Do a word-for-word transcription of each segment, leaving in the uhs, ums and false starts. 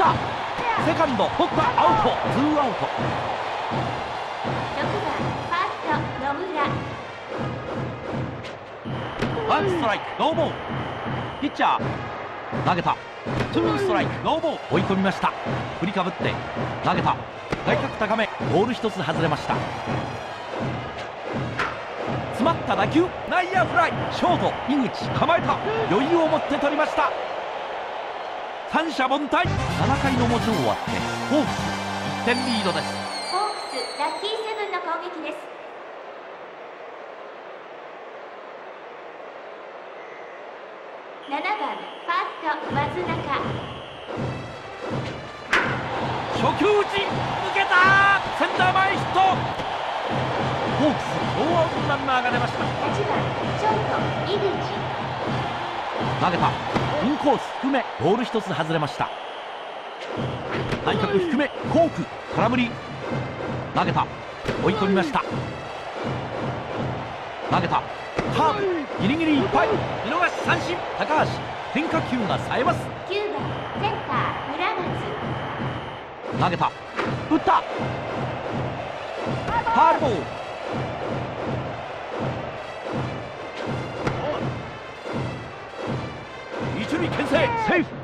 た。セカンド取った。アウト。ツーアウト。 ろくばんファースト野村。 ワンストライクノーボール。ピッチャー投げた。ツーストライクノーボール。追い込みました。振りかぶって投げた。外角高め。ボール一つ外れました。詰まった打球。内野フライ。ショート井口構えた。余裕を持って取りました。三者凡退。ななかいの表終わってホークスいってんリードです。 ホークスラッキーセブンの攻撃です。ななばんファースト松中。 初球打ち抜けた。センター前ヒット。ホークスノーアウトランナーが出ました。 はちばんショート井口。 投げた。インコース低め。ボール一つ外れました。内角低め。コーク空振り。投げた。追い込みました。投げた。カーブギリギリいっぱい。見逃し三振。高橋変化球が冴えます。 きゅうばんセンター村松。 投げた。打った。ファウルボール。一塁牽制。セーフ。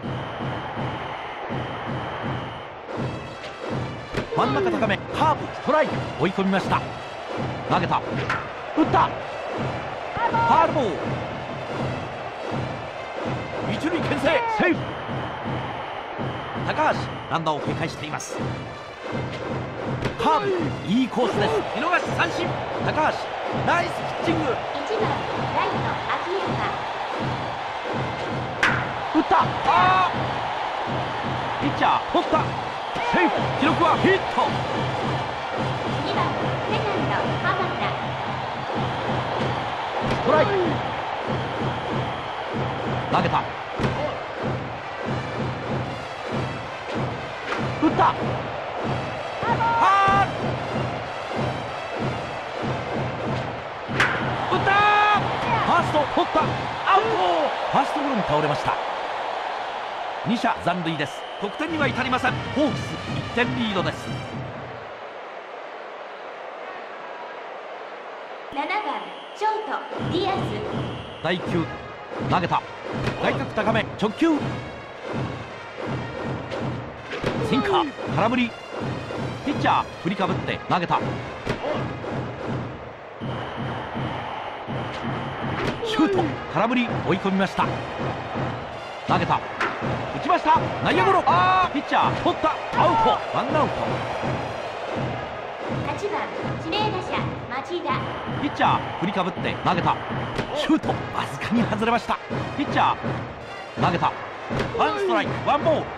真ん中高め。カーブストライク。追い込みました。投げた。打った。ファウルボール。一塁牽制。セーフ。高橋ランナーを警戒しています。カーブいいコースです。見逃し三振。高橋ナイスピッチング。 いちばんライト秋山。 打った。あーピッチャー取った。セーフ。記録はヒット。 にばんセカンド浜田。 ストライク。投げた。打った。ファール。打った。ファースト取った。アウト。ファーストゴロに倒れました。に者残塁です。得点には至りません。ホークスいってんリードです。 ななばんショートディアス。 だいきゅう投げた。外角高め直球。シンカー空振り。ピッチャー振りかぶって投げた。シュート空振り。追い込みました。投げた。打ちました。内野ゴロ。あーピッチャー取った。アウト。ワンアウト。 はちばん指名打者町田。 ピッチャー振りかぶって投げた。シュートわずかに外れました。ピッチャー投げた。ワンストライクワンボール。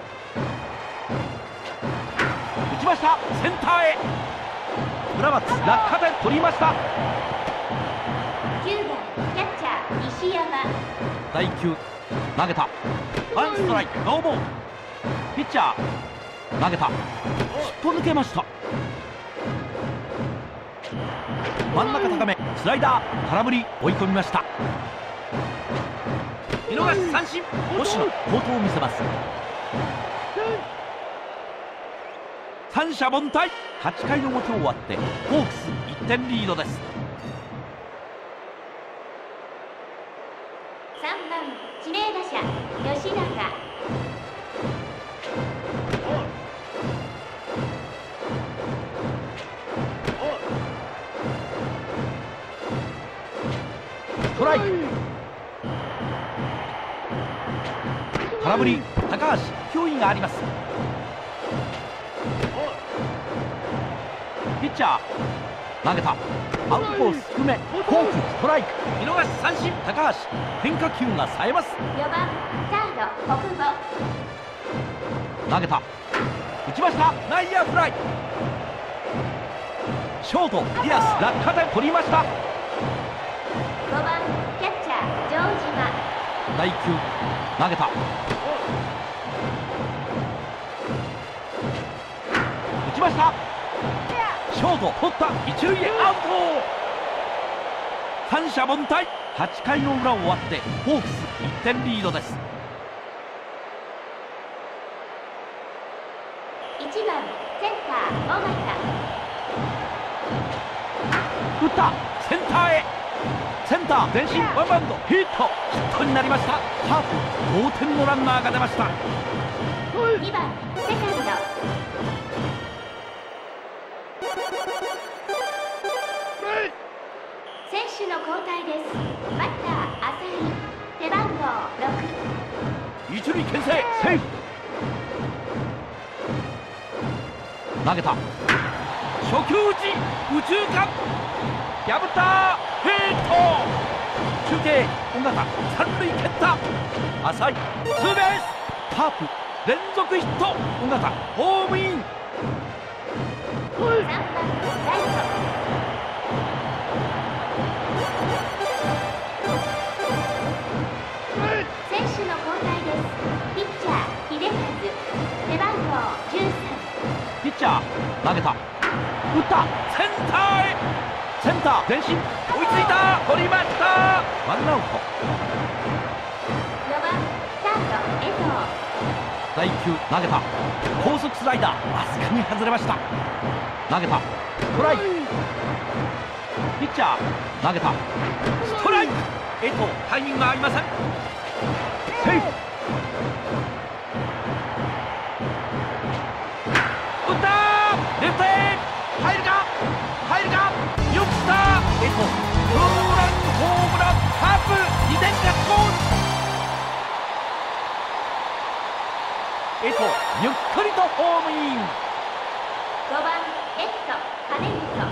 打ちました。センターへ。村松落下点取りました。 きゅうばんキャッチャー石山。 だいきゅう投げた。ワンストライクノーボール。ピッチャー投げた。すっぽ抜けました。真ん中高めスライダー空振り。追い込みました。見逃し三振。星野好投を見せます。三者凡退。はちかいの表終わってホークスいってんリードです。 さんばん指名打者吉永。 ストライク。空振り。高橋脅威があります。ピッチャー投げた。アウトコース低め。フォークストライク。見逃し三振。高橋変化球が冴えます。 よばんサード国母。 投げた。打ちました。内野フライ。ショートディアス落下点取りました。 ごばんキャッチャー城島。 だいきゅう投げた。打ちました。ショート取った。一塁へアウト。三者凡退。はちかいの裏終わってホークスいってんリードです。 ったセンターへセンター前進ワンバウンドヒットヒットになりました。カープ同点のランナーが出ました。 にばんセカンド選手の交代です。バッター浅井背番号ろく一塁牽制セーフ投げた初球打ち右中間破ったヒット中継尾形三塁蹴った浅井ツーベースカープ連続ヒット尾形ホームインさんばんライト選手の交代です。ピッチャー秀和背番号じゅうさんピッチャー投げた打ったセンターへセンター前進追いついた取りましたワンアウトよばんサード江藤だいいっきゅう投げた高速スライダーわずかに外れました投げたストライクピッチャー投げたストライク江藤タイミングが合いませんセーフ打ったレフトへ入るか入るかよく来た江藤ツーランホームランカープにてん勝ち越江藤ゆっくりとホームインごばんレフト金本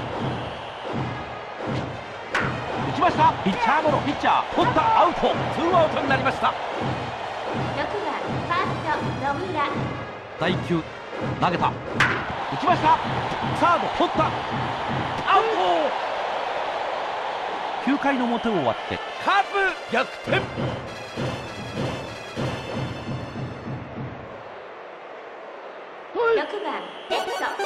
打ちましたピッチャーゴロピッチャー取ったアウトツーアウトになりましたろくばんファースト野村だいいっきゅう投げた打ちましたサード取ったアウトきゅうかいの表を終わってカープ逆転ろくばんレフト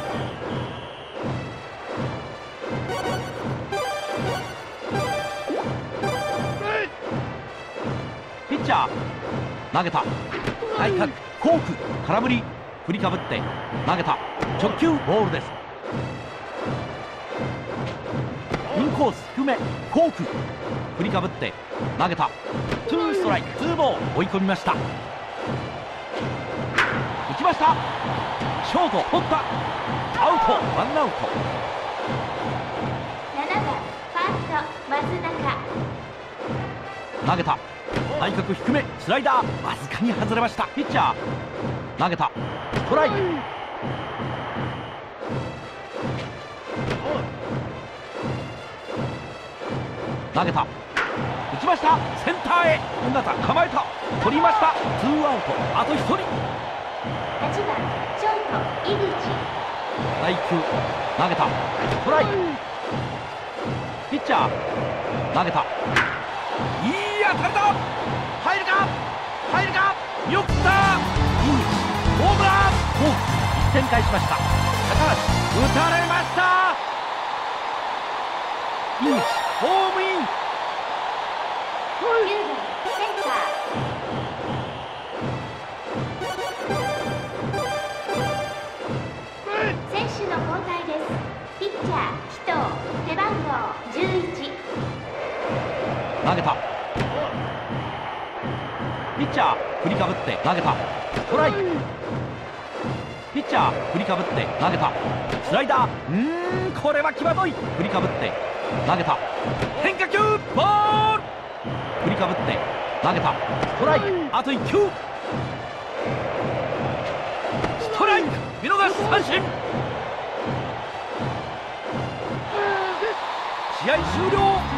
ピッチャー投げた内角フォーク空振り振りかぶって投げた直球ボールですインコース低めフォーク振りかぶって投げたツーストライクツーボール追い込みました打ちましたショート取ったアウトワンアウトななばんファースト松中投げた内角低めスライダーわずかに外れましたピッチャー投げたストライク投げた打ちましたセンターへ尾形構えた取りましたツーアウトあとひとりはちばんショート井口だいいっきゅう投げたストライクピッチャー投げたいい当たりだ入るか入るかよく来た井口ホームランフォークいってん返しました高橋打たれました井口ホームインきゅうばんセンター選手の交代です。ピッチャー紀藤背番号じゅういち投げたピッチャー振りかぶって投げたストライクピッチャー振りかぶって投げたスライダーうーんこれは際どい振りかぶって投げた変化球ボール振りかぶって投げたストライクあといっきゅうストライク見逃し三振試合終了